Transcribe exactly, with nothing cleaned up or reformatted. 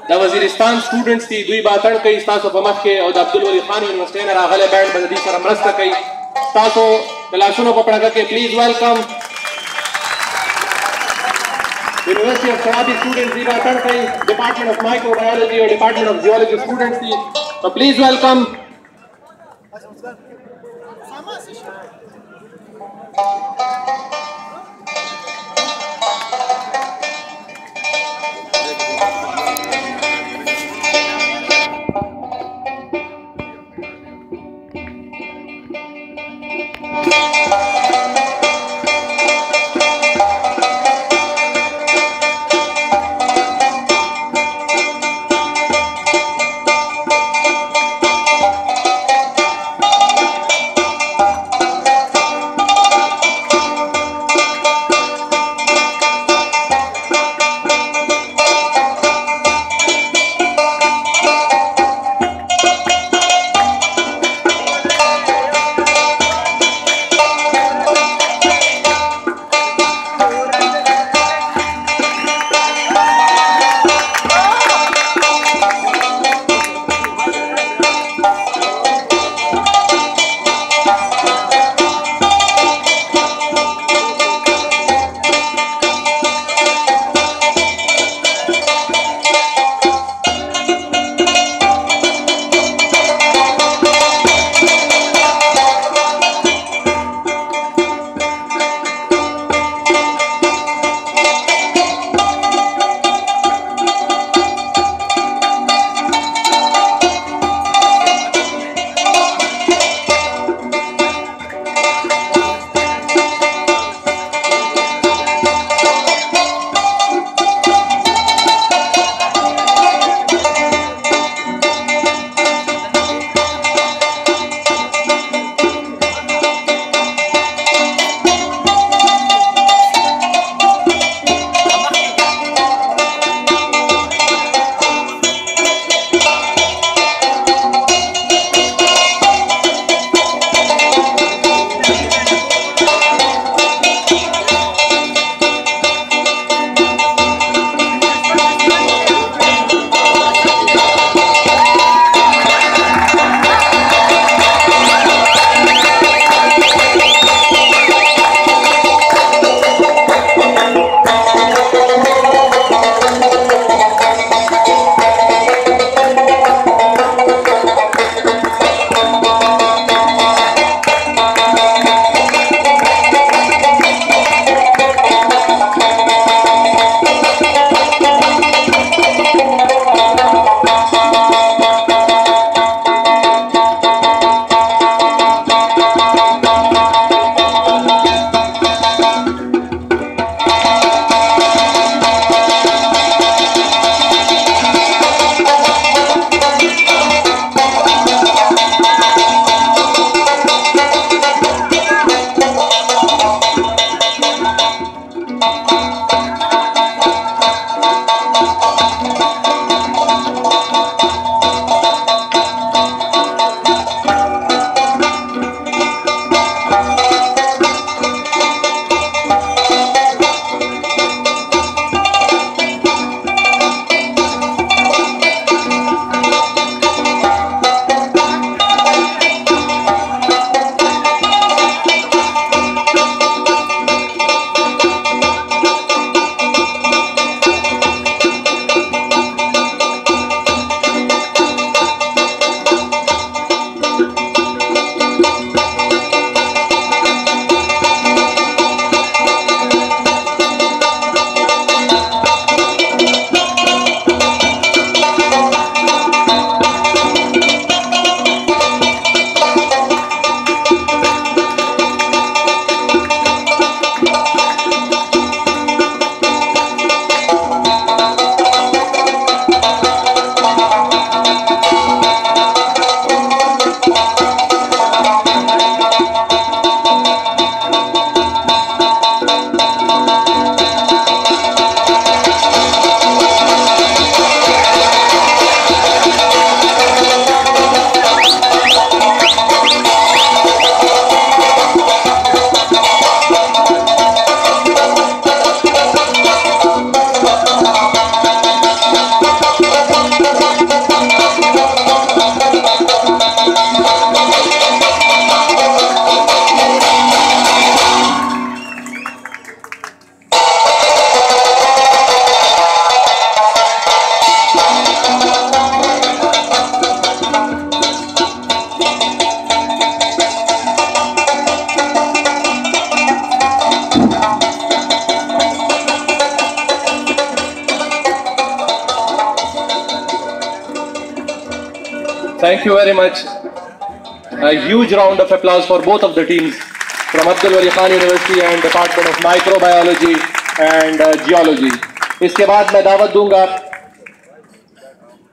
د وزیرستان سټوډنټس دي دوی به اتڼ کوي ستاسو په مخ کې او د عبدالولي خان یونیورسټۍ نه راغلی بینډ به د دوی سره مرسته کوي ستاسو د لاسونو په پړکه کې پلیز ویلکم یونیورسټي اف سوابي سټوډنټس دي به اتڼ کوي ډپارټمنټ اف مایکروبایولوژي او ډپارټمنټ اف جیولوجي سټوډنټس دي نو پلیز ویلکم Thank you very much. A huge round of applause for both of the teams from Abdul Wali Khan University and Department of Microbiology and uh, Geology. इसके बाद मैं दावत दूंगा